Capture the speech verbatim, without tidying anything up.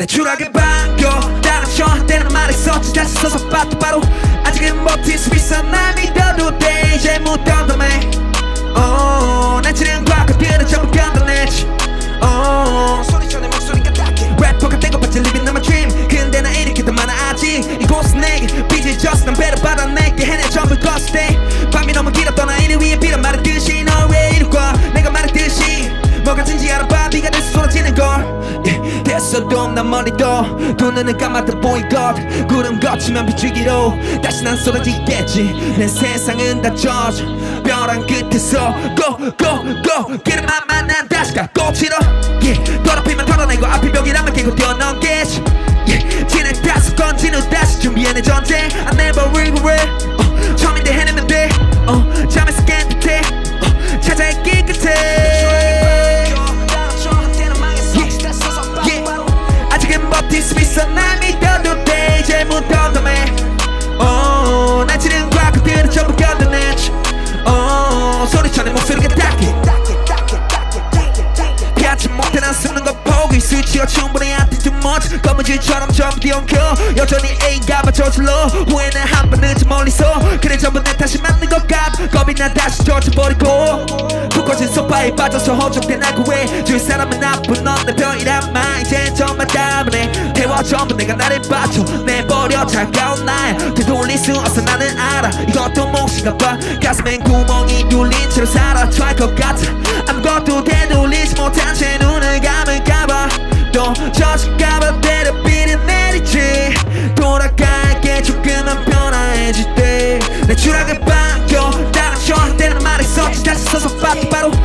내 추락에 반겨 따라쳐 한때는 말했었지 다시 서서 봐도 바로 아직은 버틸 수 있어 날 믿어도 돼 이제 무덤덤해 oh, 내 지른 과거들은 전부 견뎌내지 oh, 소리쳐 내 목소리가 딱해 래퍼가 된 것 같지 living on my dream 근데 나 이렇게 더 많아 아직 이곳은 내게 빚을 졌어 난 배를 받아낼게 해내 전부 껐을 때 밤이 너무 길었던 나 이리 위에 빌어 말했듯이 너 왜 이리 와 내가 말했듯이 뭐가 진지 알아봐 비가 돼서 쏟아지는 걸 yeah, 됐어도 난 머리도 두 눈을 감아도 보일 것 구름 거치면 비추기로 다시 난 쏟아지겠지 내 세상은 다 젖어 벼랑 끝에서 go go go 길만만 난 다시 가 꽃이로 yeah, 더럽히면 털어내고 앞이 벽이라면 깨고 뛰어넘겠지 yeah, 진행 다섯 건진 후 다시 준비해 내 전쟁 I never regret uh, 처음인데 해내면 돼 uh, 잠에서 깬 듯해 uh, 찾아야 길 끝에 버틸 수 있어 날 믿어도 돼 이제 무덤덤해 oh, 날 지른 과거들은 전부 견뎌내지 oh, 소리쳐 내 목소리가 딱해 피하지 못해 난 숨는 거 보고 있을지가 충분히 아티스트 먼저 거무줄처럼 전부 뒤엉켜 여전히 A가 저질러 후회는 한 번 늦은 멀리서 그래 전부 내 탓이 맞는 것 같아 겁이 나 다시 젖어버리고 푹 꺼진 소파에 빠져서 허접된 날 구해줄 사람은 나쁜 넌 내 편이란 말 이젠 정말 따분해 대화 전부 내가 나를 빠져 내버려 차가운 날 되돌릴 수 없어 나는 알아 이것도 몫인가 봐 가슴엔 구멍이 뚫린 채로 살아갈 것 같아 아무것도 되돌리지 못한 채 눈을 감을까봐 또 젖을까봐 때려비를 내리지 돌아갈게 조금만 편안해질 때 내 추락을 반겨 따라쳐 한때는 말했었지 다시 서서 봐도 바로